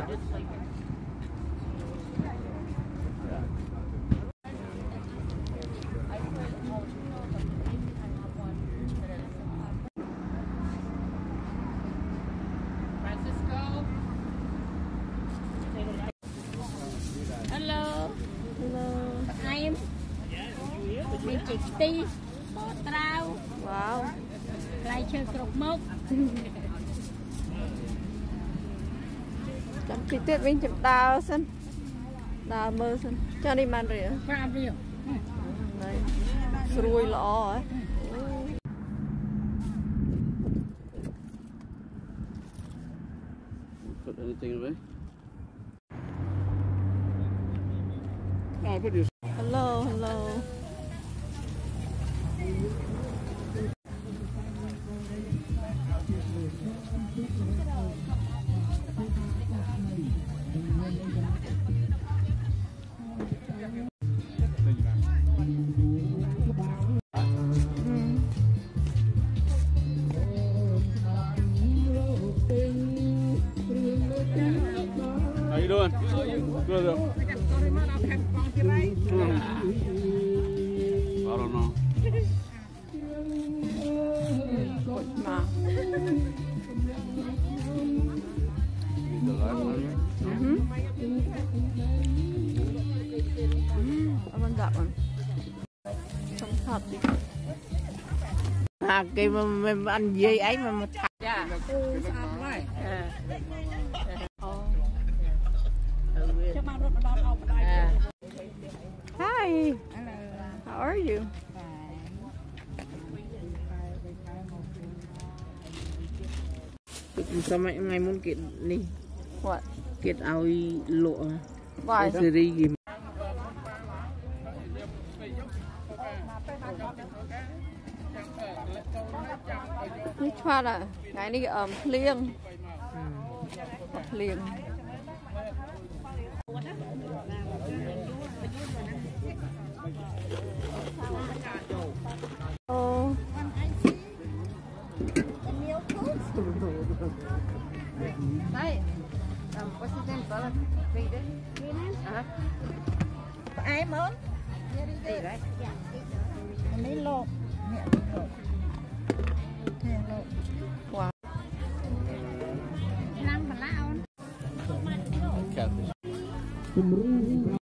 Hello. Em mình chỉ tí bỏ trao. Wow. Lại chơi cột mốc. Chấm chi tiết mình chấm đào sân. Đào mơ sân. Cho đi màn rỉa. Ba rỉa. Đây. Srui lọ ấy. Put anything away? Hello. How you doing? Good. I don't know. Anh gặp anh. Không thật đi. Cái mà ăn dây ấy mà thả. Dạ. Hi. How are you? Sao ngày muốn kiện đi? What? Kiện ao lộ. Why? Series gì? Which one à? Cái này liêng. Liêng. Oh. Đây. Có xin tên có là vị đấy. Ai muốn? Đây đấy. Mấy lộn. Wow.